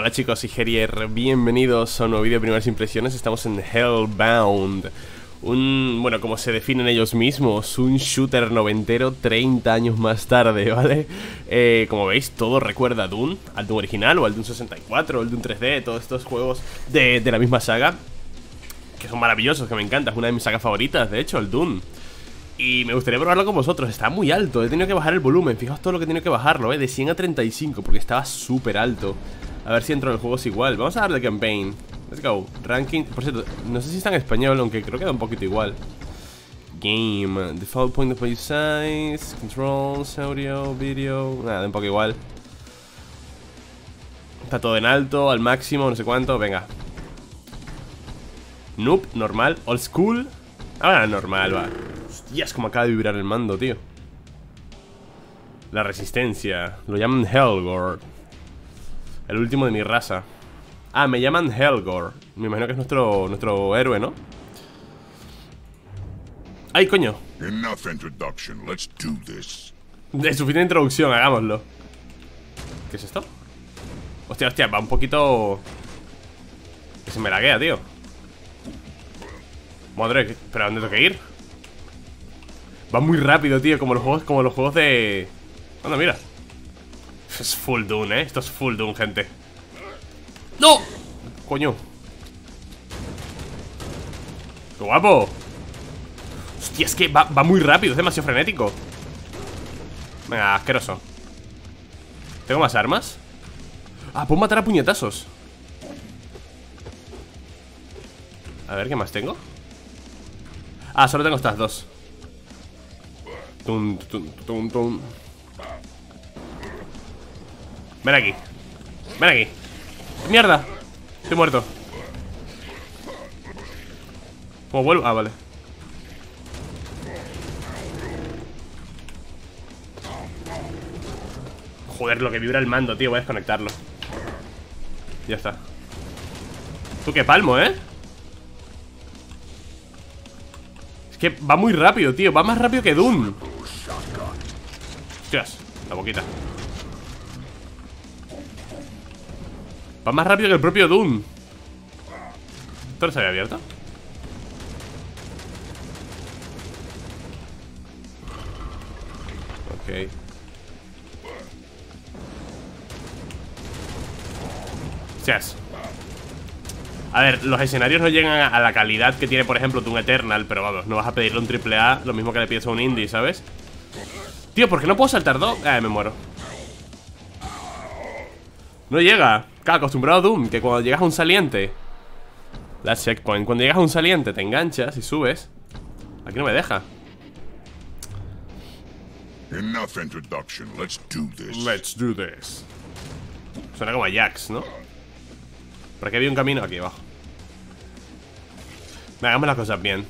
Hola chicos y Gerier, bienvenidos a un nuevo vídeo de primeras impresiones. Estamos en Hellbound, bueno, como se definen ellos mismos, un shooter noventero 30 años más tarde, ¿vale? Como veis, todo recuerda a Doom, al Doom original o al Doom 64, o al Doom 3D, todos estos juegos de la misma saga, que son maravillosos, que me encantan, es una de mis sagas favoritas, de hecho, el Doom. Y me gustaría probarlo con vosotros, está muy alto, he tenido que bajar el volumen, fijaos todo lo que he tenido que bajarlo, de 100 a 35, porque estaba súper alto. A ver si entro en el juego es igual, vamos a darle campaign. Let's go, ranking, por cierto, no sé si está en español, aunque creo que da un poquito igual. Game, default point of play size, controls, audio, video, nada, da un poco igual. Está todo en alto, al máximo, no sé cuánto, venga. Noob, normal, old school. Ahora normal, va. Hostias, como acaba de vibrar el mando, tío. La resistencia, lo llaman Helgor. El último de mi raza. Ah, me llaman Helgor. Me imagino que es nuestro héroe, ¿no? ¡Ay, coño! Enough introduction, let's do this. De suficiente introducción, hagámoslo. ¿Qué es esto? Hostia, hostia, va un poquito... Que se me laguea, tío. Madre, ¿pero a dónde tengo que ir? Va muy rápido, tío, como los juegos de... Anda, mira. Es full Doom, esto es full Doom, gente. ¡No! Coño. ¡Qué guapo! Hostia, es que va muy rápido, es demasiado frenético. Venga, asqueroso. ¿Tengo más armas? Ah, puedo matar a puñetazos. A ver, ¿qué más tengo? Ah, solo tengo estas dos. Tum, tum, tum, tum. Ven aquí. Ven aquí. ¡Mierda! Estoy muerto. ¿Cómo vuelvo? Ah, vale. Joder, lo que vibra el mando, tío. Voy a desconectarlo. Ya está. Tú qué palmo, ¿eh? Es que va muy rápido, tío. Va más rápido que Doom. Hostias, la boquita. Va más rápido que el propio Doom. ¿Esto no se había abierto? Ok. Hostias. A ver, los escenarios no llegan a la calidad que tiene, por ejemplo, Doom Eternal. Pero vamos, no vas a pedirle un AAA lo mismo que le pides a un indie, ¿sabes? Tío, ¿por qué no puedo saltar dos? Me muero. No llega. Claro, acostumbrado a Doom, que cuando llegas a un saliente, la checkpoint, cuando llegas a un saliente te enganchas y subes. Aquí no me deja. Enough introduction, let's do this. Let's do this. Suena como a Jax, ¿no? Por aquí había un camino, aquí abajo. Hagamos las cosas bien.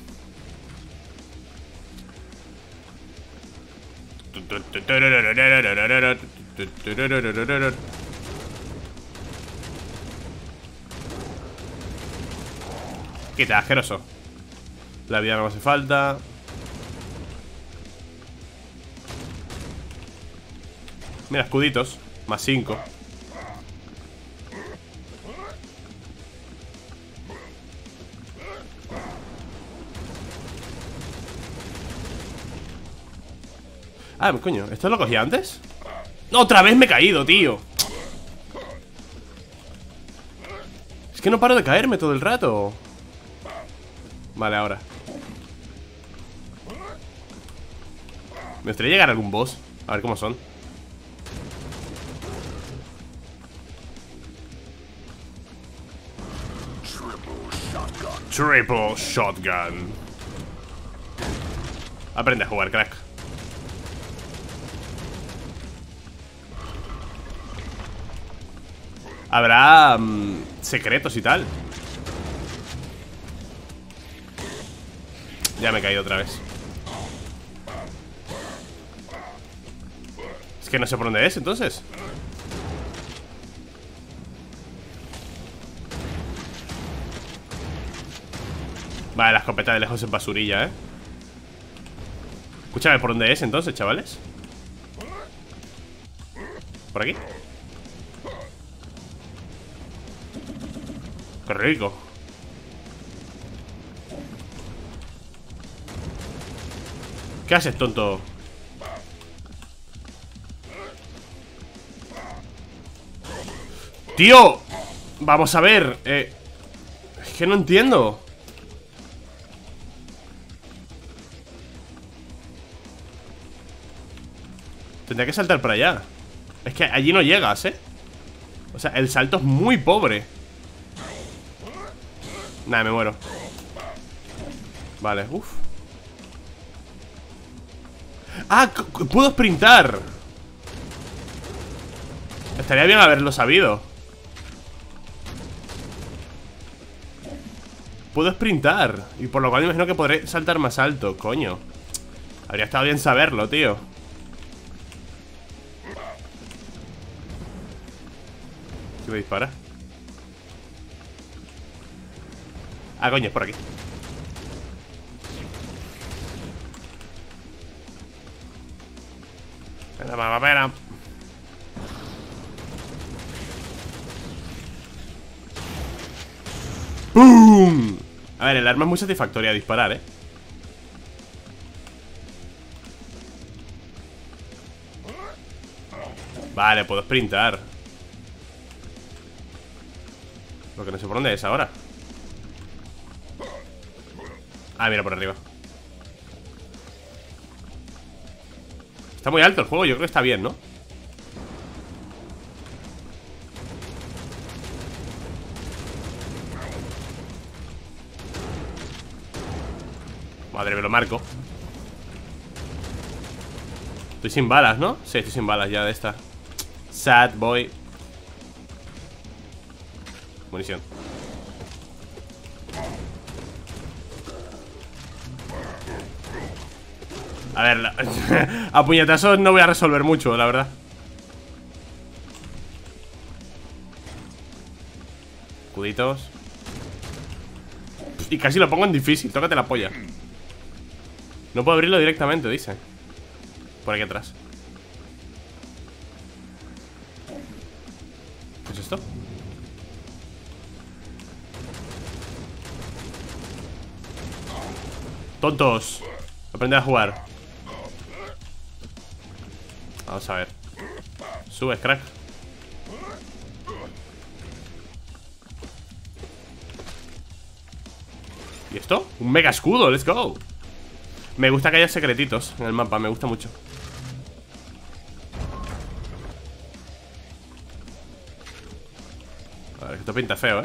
Quita, asqueroso. La vida no me hace falta. Mira, escuditos. Más 5. Ah, coño, ¿esto lo cogí antes? ¡Otra vez me he caído, tío! Es que no paro de caerme todo el rato. Vale, ahora me gustaría llegar a algún boss. A ver cómo son. Triple shotgun. Aprende a jugar, crack. Habrá secretos y tal. Ya me he caído otra vez. Es que no sé por dónde es, entonces. Vale, la escopeta de lejos es basurilla, Escúchame, ¿por dónde es entonces, chavales? ¿Por aquí? Qué rico. ¿Qué haces, tonto? ¡Tío! Vamos a ver. Es que no entiendo. Tendría que saltar para allá. Es que allí no llegas, ¿eh? O sea, el salto es muy pobre. Nada, me muero. Vale, uff. ¡Ah! ¡Puedo sprintar! Estaría bien haberlo sabido. Puedo sprintar. Y por lo cual imagino que podré saltar más alto. Coño. Habría estado bien saberlo, tío. ¿Qué me dispara? Ah, coño, es por aquí. Espera, espera. ¡Bum! A ver, el arma es muy satisfactoria a disparar, ¿eh? Vale, puedo sprintar. Lo que no sé por dónde es ahora. Ah, mira, por arriba. Está muy alto el juego, yo creo que está bien, ¿no? Madre, me lo marco. Estoy sin balas, ¿no? Sí, estoy sin balas ya de esta. Sad boy. Munición. A ver, a puñetazos no voy a resolver mucho, la verdad. Escuditos. Y casi lo pongo en difícil, tócate la polla. No puedo abrirlo directamente, dice. Por aquí atrás. ¿Qué es esto? Tontos. Aprende a jugar. Vamos a ver. Subes, crack. ¿Y esto? Un mega escudo, let's go. Me gusta que haya secretitos en el mapa, me gusta mucho. A ver, esto pinta feo,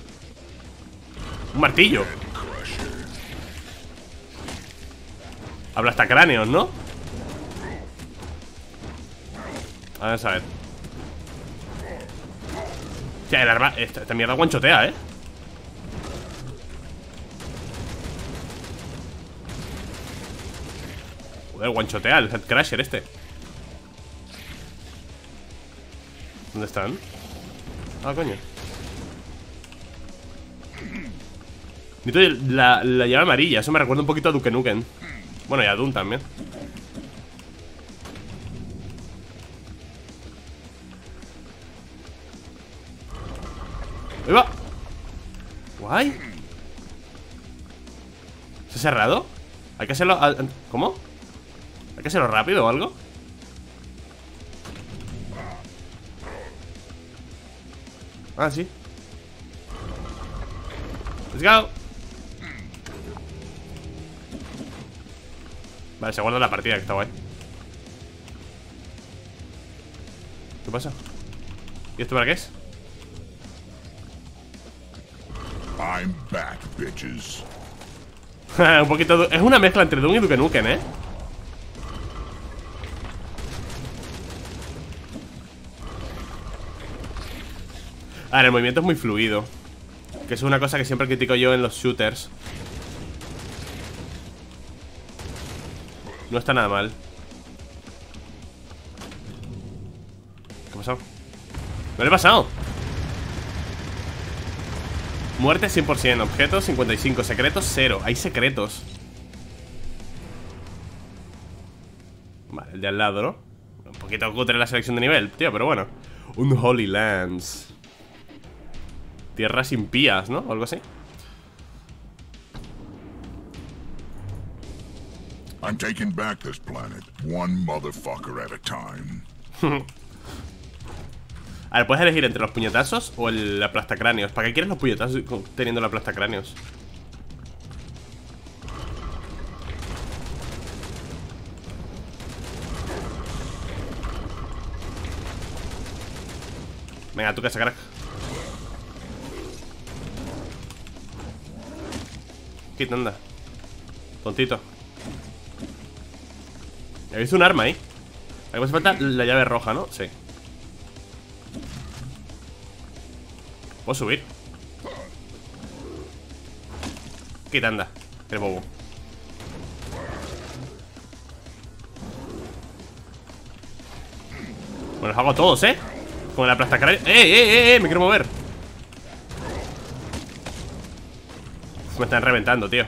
Un martillo. Habla hasta cráneos, ¿no? Vamos a ver. Hostia, el arma. Esta mierda guanchotea, Joder, guanchotea el Headcrasher este. ¿Dónde están? Ah, coño. Necesito la llave amarilla. Eso me recuerda un poquito a Duke Nukem. Bueno, y a Doom también. ¡Ahí va! Guay. ¿Se ha cerrado? Hay que hacerlo... ¿Cómo? ¿Hay que hacerlo rápido o algo? Ah, sí. Let's go. Vale, se guarda la partida, que está guay. ¿Qué pasa? ¿Y esto para qué es? I'm back, bitches. Un poquito... Es una mezcla entre Doom y Duke Nukem, A ver, el movimiento es muy fluido. Que es una cosa que siempre critico yo en los shooters. No está nada mal. ¿Qué ha pasado? ¿No le he pasado? Muerte 100%, objetos 55, secretos 0. Hay secretos. Vale, el de al lado, ¿no? Un poquito cutre la selección de nivel, tío, pero bueno. Un Holy Lance. Tierras impías, ¿no? O algo así. I'm taking back this planet, one motherfucker at a time. A ver, puedes elegir entre los puñetazos o el aplastacráneos. ¿Para qué quieres los puñetazos teniendo el aplastacráneos? Venga, tú que crack. Quita, anda. Tontito. He visto un arma ahí. Aquí me hace falta la llave roja, ¿no? Sí. ¿Puedo subir? Quita, anda. Qué bobo. Bueno, los hago todos, ¿eh? Con el aplastacráneo. ¡Eh! Me quiero mover. Me están reventando, tío.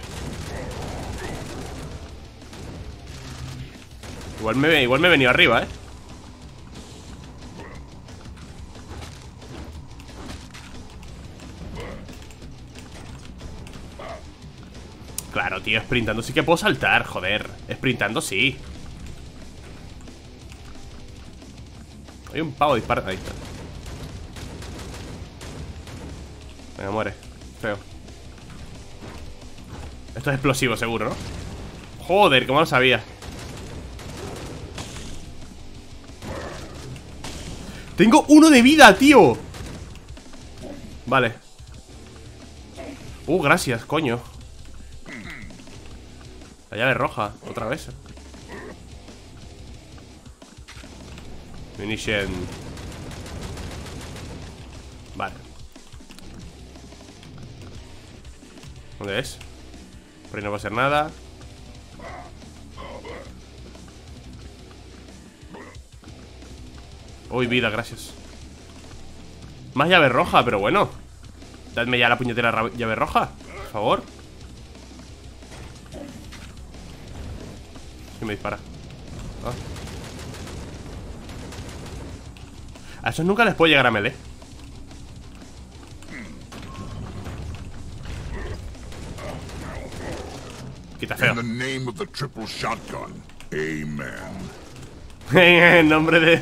Igual me he venido arriba, ¿eh? Claro, tío, sprintando sí que puedo saltar, joder. Sprintando sí. Hay un pavo disparando. Ahí está. Venga, muere. Feo. Esto es explosivo seguro, ¿no? Joder, cómo lo sabía. Tengo 1 de vida, tío. Vale. Gracias, coño. La llave roja, otra vez. Munition. Vale. ¿Dónde es? Por ahí no va a ser nada. Uy, vida, gracias. Más llave roja, pero bueno. Dadme ya la puñetera llave roja, por favor. ¿Quién me dispara? A esos nunca les puedo llegar a melee. Quita, feo. In the name of the triple shotgun, amen. En nombre de...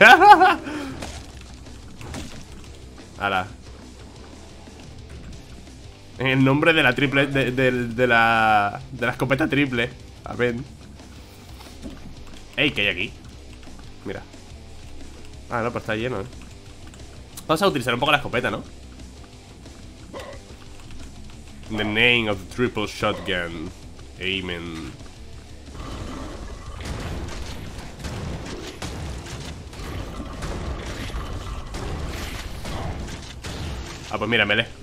Ala. En el nombre de la triple... De la escopeta triple. A ver. Ey, ¿qué hay aquí? Mira. Ah, no, pues está lleno, ¿eh? Vamos a utilizar un poco la escopeta, ¿no? In the name of the triple shotgun, amen. Ah, pues mira, melee.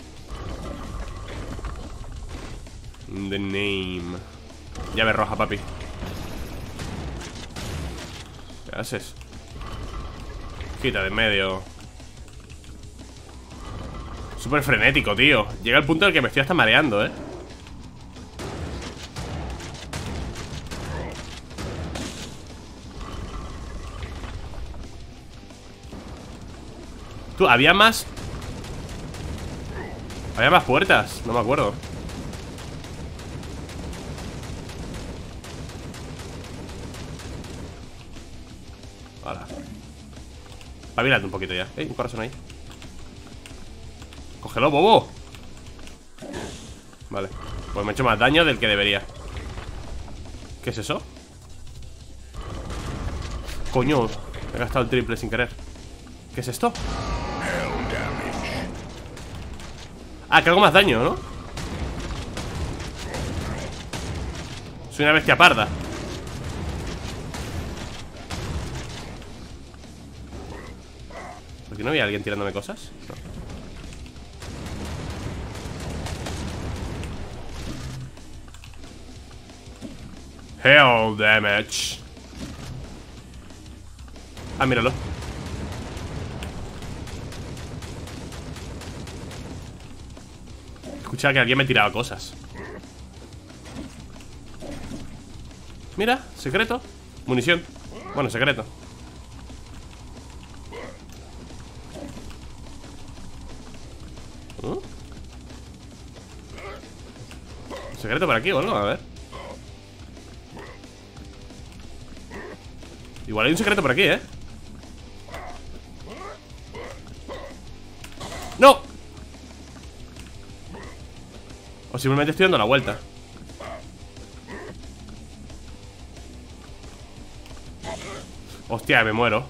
In the name. Llave roja, papi. ¿Qué haces? Quita de en medio. Súper frenético, tío. Llega el punto en el que me estoy hasta mareando, ¿eh? Tú, había más... Había más puertas, no me acuerdo. Hola. Pavilate un poquito ya. Un corazón ahí. Cógelo, bobo. Vale. Pues me he hecho más daño del que debería. ¿Qué es eso? Coño, he gastado el triple sin querer. ¿Qué es esto? Ah, que hago más daño, ¿no? Soy una bestia parda. ¿Por qué no había alguien tirándome cosas? No. Hell damage. Ah, míralo. Escuchaba que alguien me tiraba cosas. Mira, secreto. Munición. Bueno, secreto. ¿Secreto por aquí o algo? A ver. Igual hay un secreto por aquí, ¿eh? ¡No! O simplemente estoy dando la vuelta. Hostia, me muero.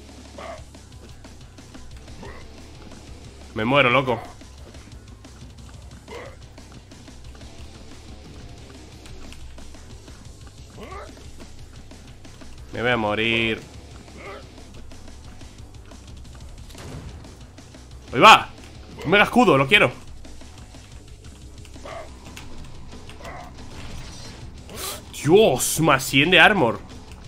Me muero, loco. Me voy a morir. ¡Ahí va! Un mega escudo, lo quiero. Dios, más 100 de armor.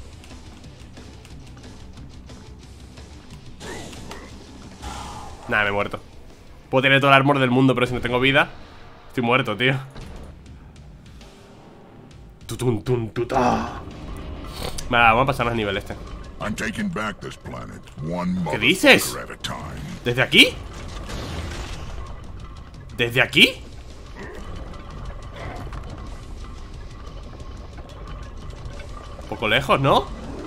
Nada, me he muerto. Puedo tener todo el armor del mundo, pero si no tengo vida, estoy muerto, tío. Tutun, tun, tuta. Vale, vamos a pasar más nivel este. I'm taking back this planet, one ¿Qué dices? motherfucker at a time. ¿Desde aquí? ¿Desde aquí? Un poco lejos, ¿no?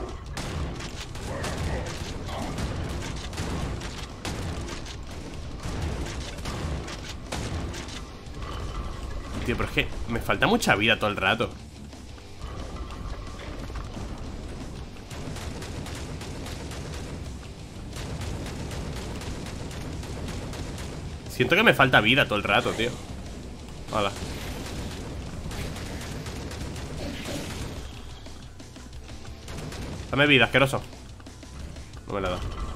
Tío, pero es que me falta mucha vida todo el rato. Siento que me falta vida todo el rato, tío. Hola. Dame vida, asqueroso. No me la da.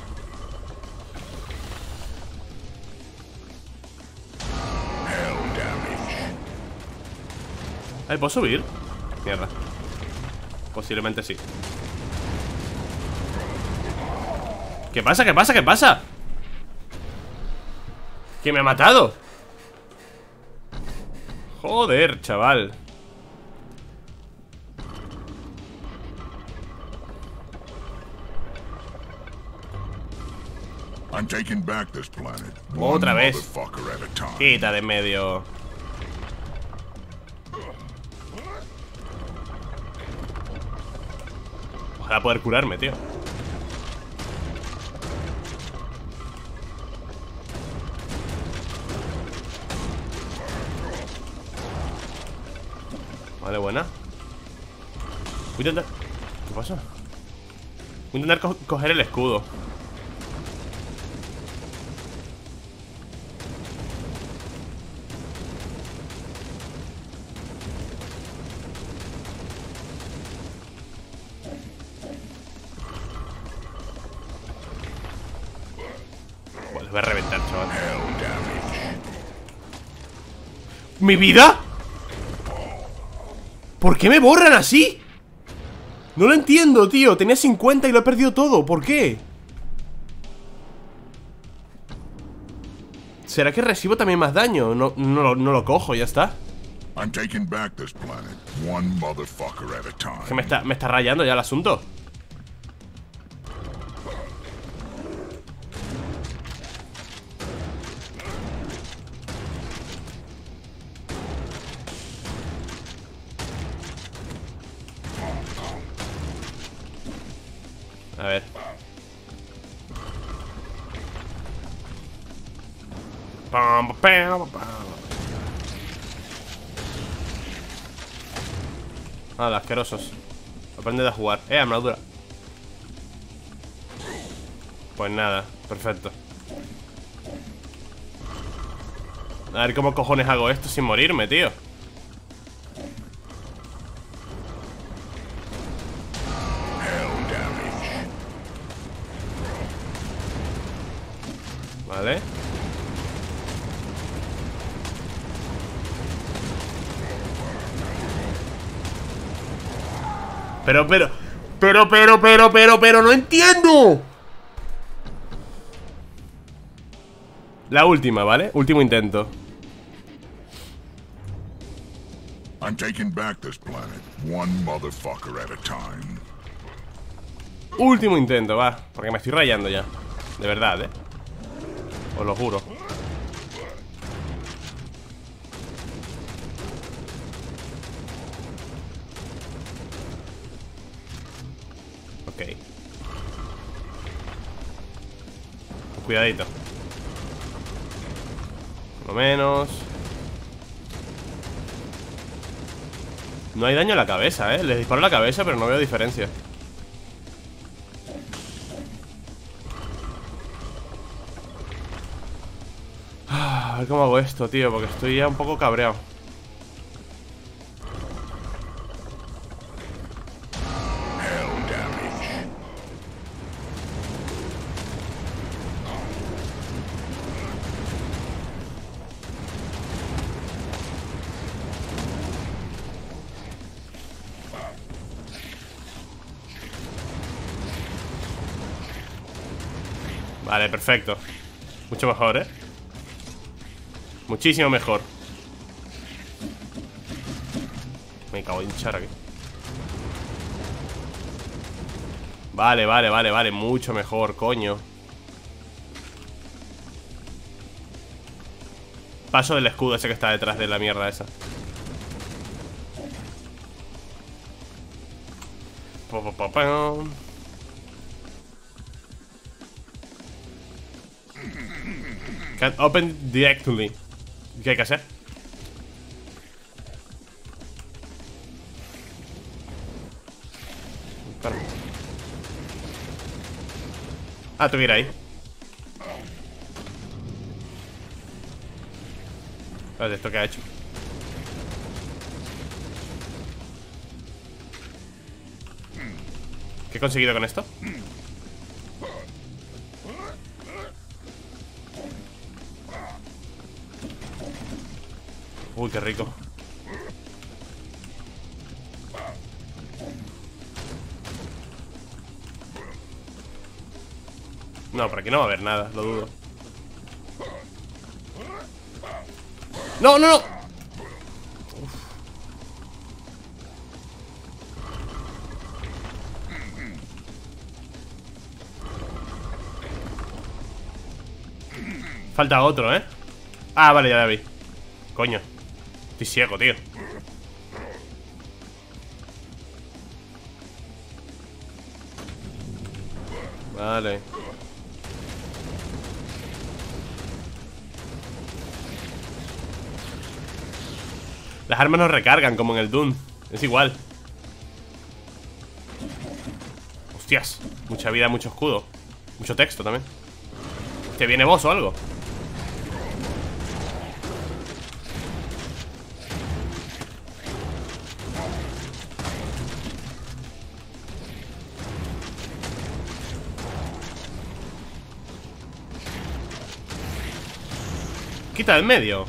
Ay, ¿puedo subir? Mierda. Posiblemente sí. ¿Qué pasa? ¿Qué pasa? ¿Qué pasa? ¿Que me ha matado? Joder, chaval. I'm taking back this planet, Otra one vez. motherfucker at a time. Quita de en medio. Ojalá poder curarme, tío. Vale, buena. Voy a intentar... ¿Qué pasa? Voy a intentar coger el escudo. Les voy a reventar, chaval. ¿Mi vida? ¿Por qué me borran así? No lo entiendo, tío. Tenía 50 y lo he perdido todo. ¿Por qué? ¿Será que recibo también más daño? No lo cojo, ya está. I'm taking back this planet, one motherfucker at a time. Es que me está rayando ya el asunto. A ver. Pam, pam, pam. Nada, asquerosos. Aprende a jugar. Armadura. Pues nada, perfecto. A ver cómo cojones hago esto sin morirme, tío. Vale. Pero, no entiendo. La última, ¿vale? Último intento. I'm taking back this planet, one motherfucker at a time. Último intento, va. Porque me estoy rayando ya. De verdad, ¿eh? Os lo juro. Cuidadito. Por lo menos. No hay daño a la cabeza, les disparo a la cabeza, pero no veo diferencia. A ver cómo hago esto, tío, porque estoy ya un poco cabreado. Vale, perfecto. Mucho mejor, muchísimo mejor. Me cago en hinchar aquí. Vale, vale, vale, vale. Mucho mejor, coño. Paso del escudo ese que está detrás de la mierda esa. Can't open directly. ¿Qué hay que hacer? Espera. Ah, tuviera ahí. Vale, ¿esto qué ha hecho? ¿Qué he conseguido con esto? Uy, qué rico. No, por aquí no va a haber nada, lo dudo. ¡No, no, no! Uf. Falta otro, Ah, vale, ya la vi. Coño. Estoy ciego, tío. Vale. Las armas no recargan como en el Doom. Es igual. Hostias. Mucha vida, mucho escudo. Mucho texto también. ¿Te viene boss o algo? Quita del medio.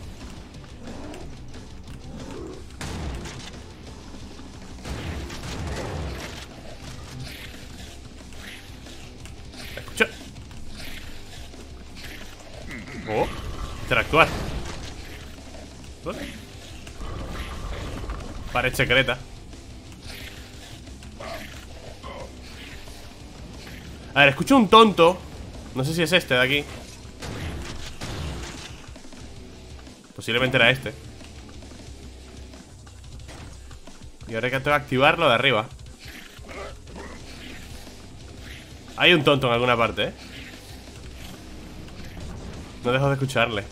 Escucha. Oh, interactuar. Pared secreta. A ver, escucho un tonto. No sé si es este de aquí. Posiblemente era este. Y ahora que tengo que activar lo de arriba. Hay un tonto en alguna parte, No dejo de escucharle.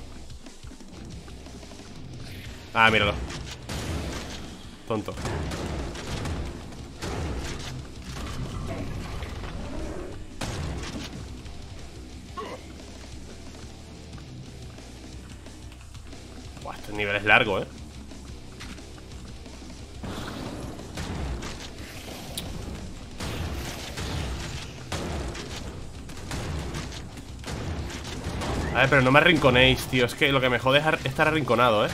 Ah, míralo. Tonto. Buah, este nivel es largo, A ver, pero no me arrinconéis, tío. Es que lo que me jode es estar arrinconado,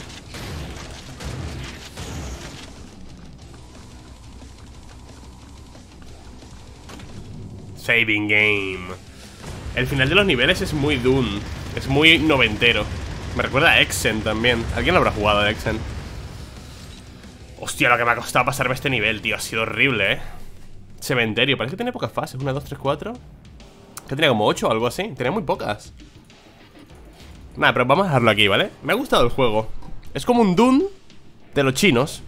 Saving game. El final de los niveles es muy Doom. Es muy noventero. Me recuerda a Exen también. ¿Alguien lo habrá jugado a Exen? Hostia, lo que me ha costado pasarme este nivel, tío. Ha sido horrible, Cementerio. Parece que tiene pocas fases. 1, 2, 3, 4. Que tenía como 8 o algo así. Tenía muy pocas. Nada, pero vamos a dejarlo aquí, ¿vale? Me ha gustado el juego. Es como un Doom de los chinos.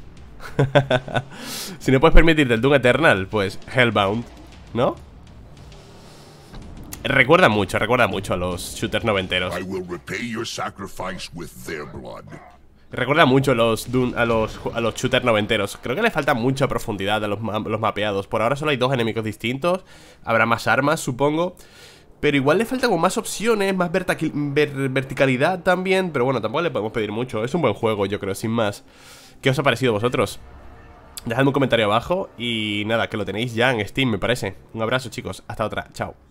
Si no puedes permitirte el Doom Eternal, pues Hellbound, ¿no? Recuerda mucho a los shooters noventeros. I will repay your sacrifice with their blood. Recuerda mucho a los shooters noventeros. Creo que le falta mucha profundidad a los mapeados. Por ahora solo hay 2 enemigos distintos. Habrá más armas, supongo. Pero igual le falta como más opciones, más verticalidad también. Pero bueno, tampoco le podemos pedir mucho. Es un buen juego, yo creo, sin más. ¿Qué os ha parecido a vosotros? Dejadme un comentario abajo. Y nada, que lo tenéis ya en Steam, me parece. Un abrazo, chicos. Hasta otra. Chao.